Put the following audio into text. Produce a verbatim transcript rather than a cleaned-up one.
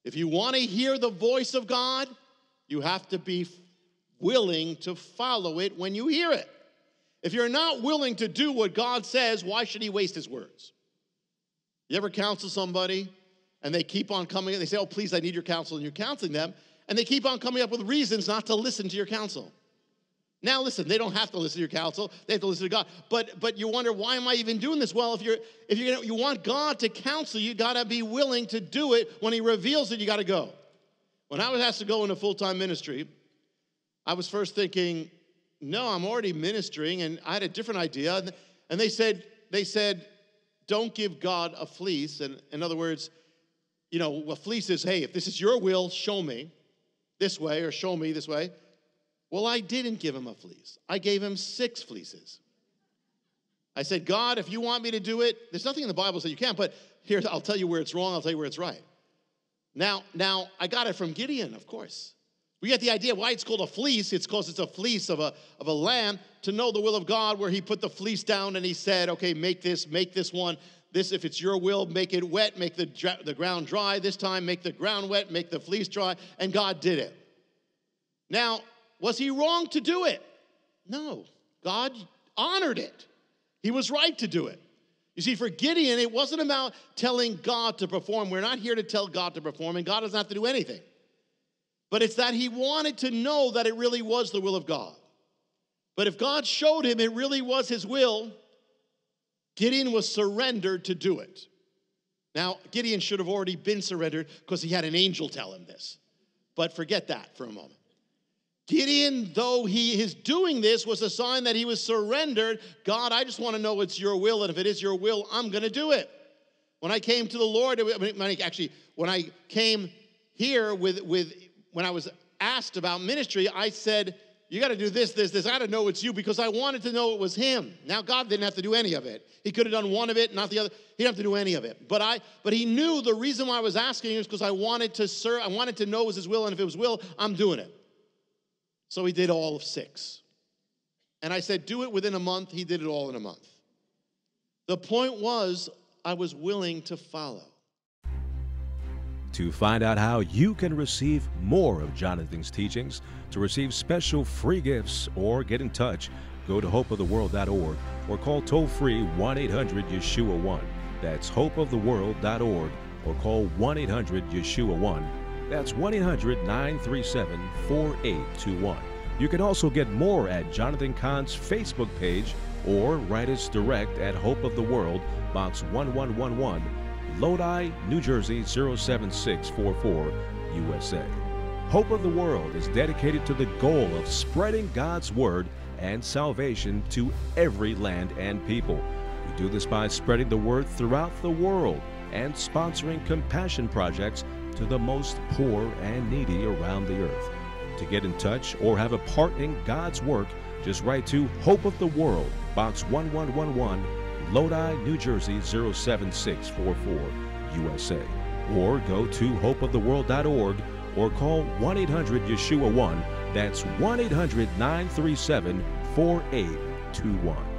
If you want to hear the voice of God, you have to be willing to follow it when you hear it. If you're not willing to do what God says, why should he waste his words? You ever counsel somebody and they keep on coming, and they say, oh, please, I need your counsel, and you're counseling them, and they keep on coming up with reasons not to listen to your counsel. Now, listen, they don't have to listen to your counsel. They have to listen to God. But but you wonder, why am I even doing this? Well, if you're if you're gonna, you want God to counsel you, you got to be willing to do it. When he reveals it, you got to go. When I was asked to go into full-time ministry, I was first thinking, no, I'm already ministering, and I had a different idea. And they said, they said, don't give God a fleece. And in other words, you know, a fleece is, hey, if this is your will, show me this way, or show me this way. Well, I didn't give him a fleece. I gave him six fleeces. I said, God, if you want me to do it, there's nothing in the Bible that you can't, but here, I'll tell you where it's wrong, I'll tell you where it's right. Now, now I got it from Gideon, of course. We get the idea why it's called a fleece. It's because it's a fleece of a, of a lamb, to know the will of God, where he put the fleece down and he said, okay, make this, make this one. This, if it's your will, make it wet, make the, the ground dry. This time, make the ground wet, make the fleece dry. And God did it. Now, was he wrong to do it? No. God honored it. He was right to do it. You see, for Gideon, it wasn't about telling God to perform. We're not here to tell God to perform, and God doesn't have to do anything. But it's that he wanted to know that it really was the will of God. But if God showed him it really was his will, Gideon was surrendered to do it. Now, Gideon should have already been surrendered because he had an angel tell him this. But forget that for a moment. Gideon, though he is doing this, was a sign that he was surrendered. God, I just want to know it's your will, and if it is your will, I'm going to do it. When I came to the Lord, when I, actually, when I came here with, with, when I was asked about ministry, I said, you got to do this, this, this. I got to know it's you, because I wanted to know it was him. Now, God didn't have to do any of it. He could have done one of it, not the other. He didn't have to do any of it. But I, but he knew the reason why I was asking was because I wanted to serve. I wanted to know it was his will, and if it was will, I'm doing it. So he did all of six. And I said, do it within a month. He did it all in a month. The point was, I was willing to follow. To find out how you can receive more of Jonathan's teachings, to receive special free gifts, or get in touch, go to hope of the world dot org or call toll-free one eight hundred Yeshua one. That's hope of the world dot org or call one eight hundred Yeshua one. That's one eight hundred nine three seven four eight two one. You can also get more at Jonathan Cahn's Facebook page, or write us direct at Hope of the World, Box one one one one, Lodi, New Jersey zero seven six four four, U S A. Hope of the World is dedicated to the goal of spreading God's Word and salvation to every land and people. We do this by spreading the Word throughout the world and sponsoring compassion projects to the most poor and needy around the earth. To get in touch or have a part in God's work, just write to Hope of the World, Box one one one one, Lodi, New Jersey zero seven six four four, U S A. Or go to hope of the world dot org or call one eight hundred Yeshua one. That's one eight hundred nine three seven four eight two one.